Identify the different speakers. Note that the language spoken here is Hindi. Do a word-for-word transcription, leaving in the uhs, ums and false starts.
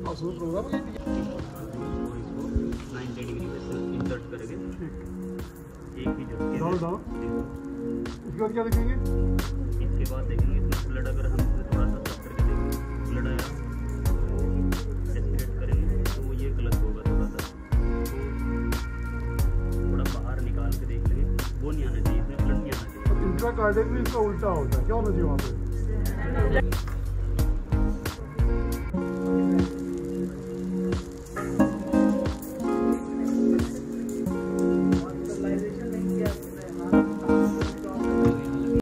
Speaker 1: प्रोग्राम
Speaker 2: नाइन्टी डिग्री पे इंसर्ट करेंगे। एक ही झटके
Speaker 1: डालो डालो। इसके बाद क्या देखेंगे?
Speaker 2: इसके बाद देखेंगे इसमें ब्लड, अगर हम इसे थोड़ा सा टच करके देखेंगे ब्लड आया एस्पिरेट करेंगे तो ये गलत होगा। थोड़ा सा थोड़ा बाहर निकाल के देख लेंगे, वो नहीं आना चाहिए, इसमें ब्लड नहीं आना चाहिए।
Speaker 1: इंट्राकार्डियल में इसका उल्टा होता है, क्या होना चाहिए वहाँ पे?